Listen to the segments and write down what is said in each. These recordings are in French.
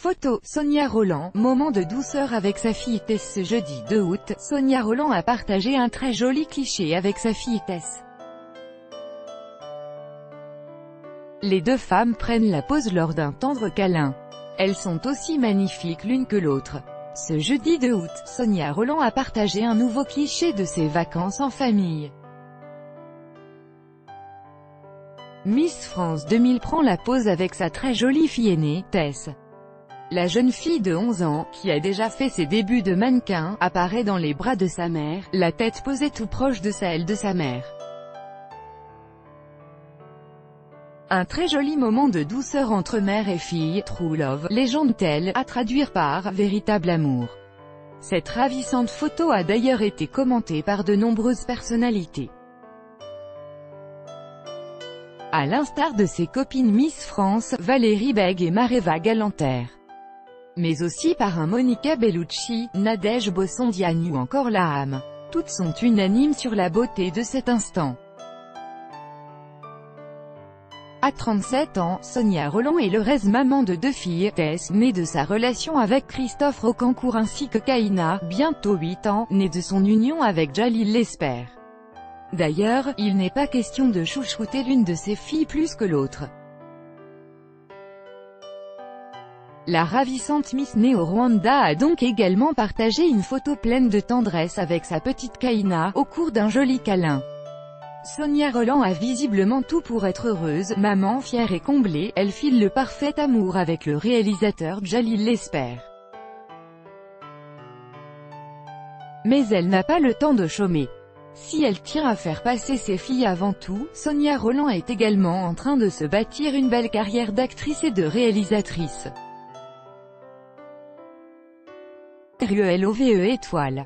Photo, Sonia Rolland, moment de douceur avec sa fille Tess. Ce jeudi 2 août, Sonia Rolland a partagé un très joli cliché avec sa fille Tess. Les deux femmes prennent la pose lors d'un tendre câlin. Elles sont aussi magnifiques l'une que l'autre. Ce jeudi 2 août, Sonia Rolland a partagé un nouveau cliché de ses vacances en famille. Miss France 2000 prend la pose avec sa très jolie fille aînée, Tess. La jeune fille de 11 ans, qui a déjà fait ses débuts de mannequin, apparaît dans les bras de sa mère, la tête posée tout proche de celle de sa mère. Un très joli moment de douceur entre mère et fille, True Love, légende-t-elle, à traduire par « véritable amour ». Cette ravissante photo a d'ailleurs été commentée par de nombreuses personnalités. À l'instar de ses copines Miss France, Valérie Beg et Mareva Galanter. Mais aussi par un Monica Bellucci, Nadège Bossondiane ou encore Laham. Toutes sont unanimes sur la beauté de cet instant. À 37 ans, Sonia Rolland est l'heureuse maman de 2 filles, Tess, née de sa relation avec Christophe Rocancourt ainsi que Kaina, bientôt 8 ans, née de son union avec Jalil Lesper. D'ailleurs, il n'est pas question de chouchouter l'une de ses filles plus que l'autre. La ravissante Miss née au Rwanda a donc également partagé une photo pleine de tendresse avec sa petite Kaina, au cours d'un joli câlin. Sonia Rolland a visiblement tout pour être heureuse, maman fière et comblée, elle file le parfait amour avec le réalisateur Jalil Lesper. Mais elle n'a pas le temps de chômer. Si elle tient à faire passer ses filles avant tout, Sonia Rolland est également en train de se bâtir une belle carrière d'actrice et de réalisatrice. RELOVE étoile.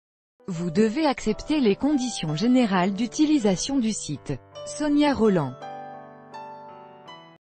Vous devez accepter les conditions générales d'utilisation du site. Sonia Rolland.